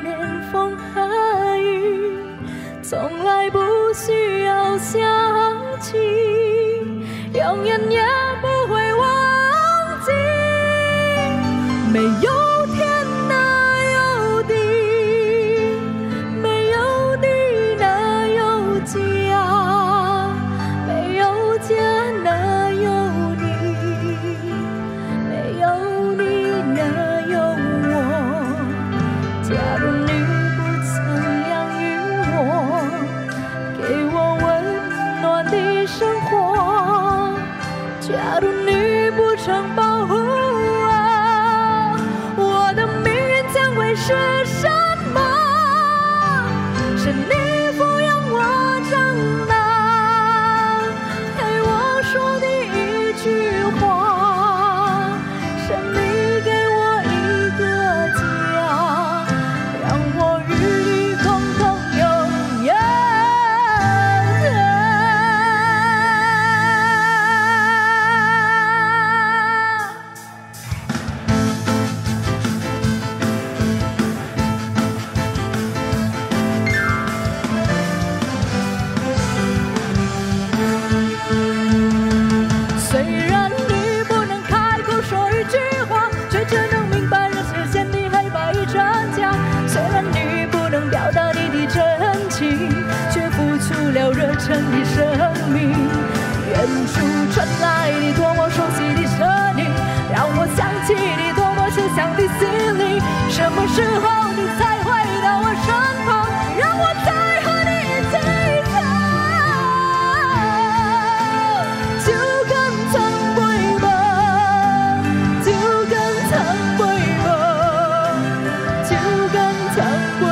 年风和雨，从来不需要想起，永远也不会忘记。没有天哪有地，没有地哪有家，没有家哪有你，没有你哪有我。假如你不曾养育我，给我温暖的生活，假如你不曾保护我，我的命运将会是什么？是你抚养我长大，陪我说的一句话，是你给我一个家，让我与你共同永远虽然你不能开口说一句话，却只能明白人世间的黑白与真假。虽然你不能表达你的真情，却付出了热忱的生命。远处传来你多么熟悉的声音，让我想起你多么慈祥的心灵。什么时候你才回到我身旁，让我再和你一起走？就跟曾回吧，就跟曾回吧，就跟曾回